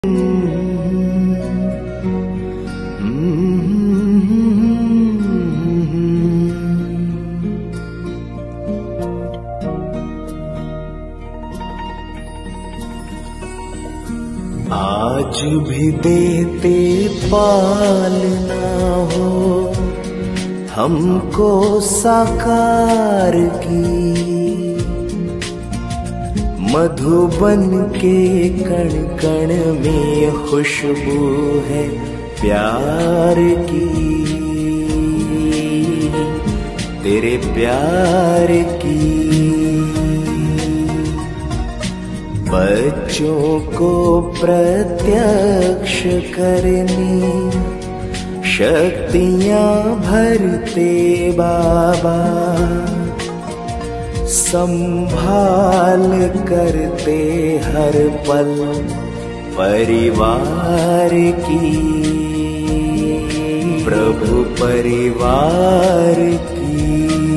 आज भी देते पालना हो हमको साकार की, मधुबन के कण कण में खुशबू है प्यार की, तेरे प्यार की। बच्चों को प्रत्यक्ष करनी शक्तियां भरते बाबा, संभाल करते हर पल परिवार की, प्रभु परिवार की।